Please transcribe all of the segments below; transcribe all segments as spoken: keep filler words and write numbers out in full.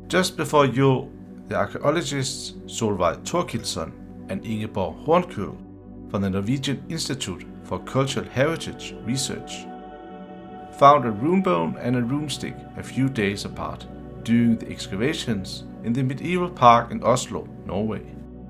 Just before you, the archaeologists Solveig Thorkildsen and Ingeborg Hornkøhl from the Norwegian Institute for Cultural Heritage Research found a rune bone and a rune stick a few days apart during the excavations in the medieval park in Oslo, Norway.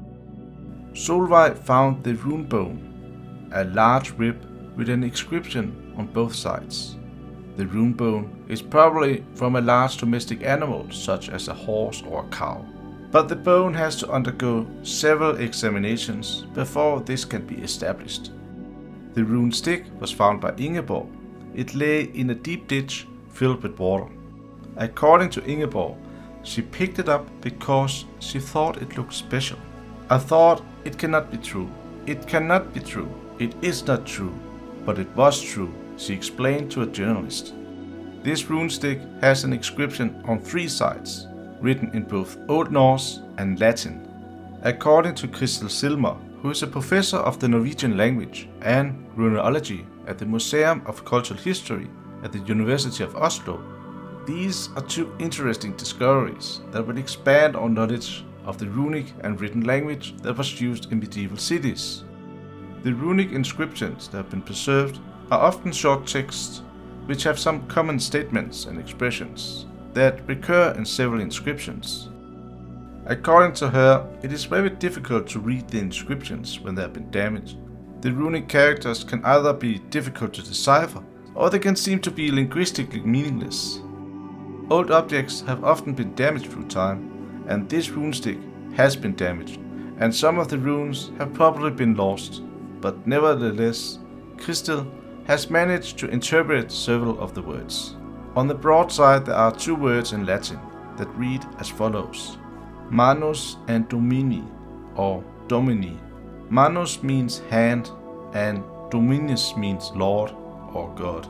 Solveig found the rune bone, a large rib with an inscription on both sides. The rune bone is probably from a large domestic animal such as a horse or a cow. But the bone has to undergo several examinations before this can be established. The rune stick was found by Ingeborg. It lay in a deep ditch filled with water. According to Ingeborg, she picked it up because she thought it looked special. I thought it cannot be true. It cannot be true. It is not true. But it was true, she explained to a journalist. This rune stick has an inscription on three sides, written in both Old Norse and Latin. According to Kristel Silmer, who is a professor of the Norwegian language and runeology at the Museum of Cultural History at the University of Oslo, these are two interesting discoveries that will expand our knowledge of the runic and written language that was used in medieval cities. The runic inscriptions that have been preserved are often short texts which have some common statements and expressions that recur in several inscriptions. According to her, it is very difficult to read the inscriptions when they have been damaged. The runic characters can either be difficult to decipher, or they can seem to be linguistically meaningless. Old objects have often been damaged through time, and this rune stick has been damaged, and some of the runes have probably been lost, but nevertheless, Kristel has managed to interpret several of the words. On the broadside there are two words in Latin that read as follows: Manus and Domini, or Domini. Manus means hand and Dominus means Lord or God.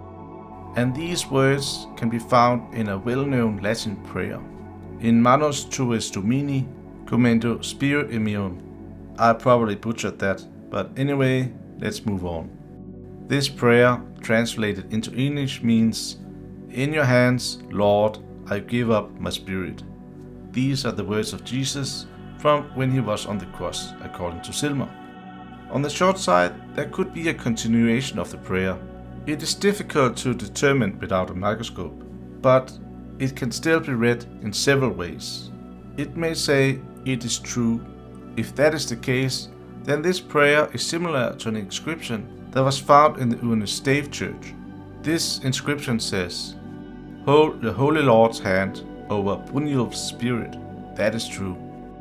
And these words can be found in a well-known Latin prayer. In Manus tuis Domini, commendo spiritum meum. I probably butchered that, but anyway, let's move on. This prayer, translated into English, means, "In your hands, Lord, I give up my spirit." These are the words of Jesus from when he was on the cross, according to Silmer. On the short side, there could be a continuation of the prayer. It is difficult to determine without a microscope, but it can still be read in several ways. It may say, "It is true." If that is the case, then this prayer is similar to an inscription that was found in the Urne Stave Church. This inscription says, "Hold the Holy Lord's hand over Brynjulf's spirit." That is true.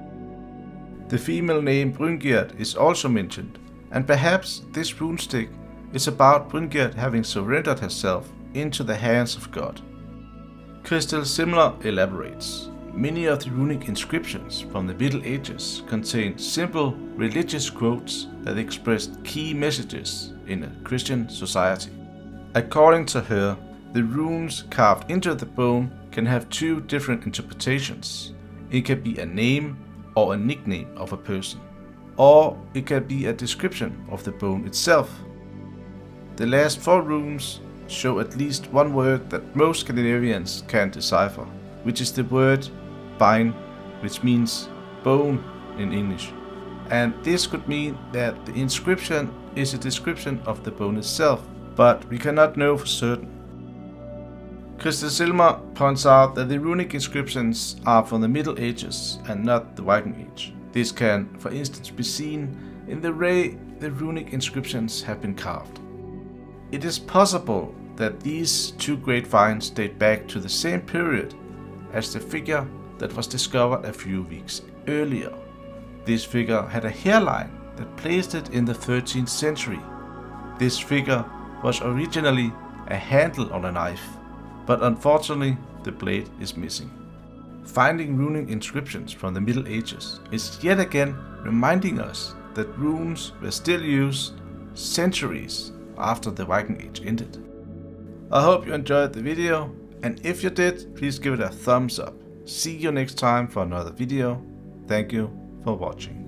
The female name Bryngjerd is also mentioned, and perhaps this rune stick is about Bryngjerd having surrendered herself into the hands of God. Kristel Silmer elaborates. Many of the runic inscriptions from the Middle Ages contain simple religious quotes that expressed key messages in a Christian society. According to her, the runes carved into the bone can have two different interpretations. It can be a name or a nickname of a person, or it can be a description of the bone itself. The last four runes show at least one word that most Scandinavians can decipher, which is the word bein, which means bone in English. And this could mean that the inscription is a description of the bone itself, but we cannot know for certain. Kristel Silmer points out that the runic inscriptions are from the Middle Ages and not the Viking Age. This can, for instance, be seen in the way the runic inscriptions have been carved. It is possible that these two great finds date back to the same period as the figure that was discovered a few weeks earlier. This figure had a hairline that placed it in the thirteenth century. This figure was originally a handle on a knife, but unfortunately the blade is missing. Finding runic inscriptions from the Middle Ages is yet again reminding us that runes were still used centuries after the Viking Age ended. I hope you enjoyed the video, and if you did, please give it a thumbs up. See you next time for another video. Thank you for watching.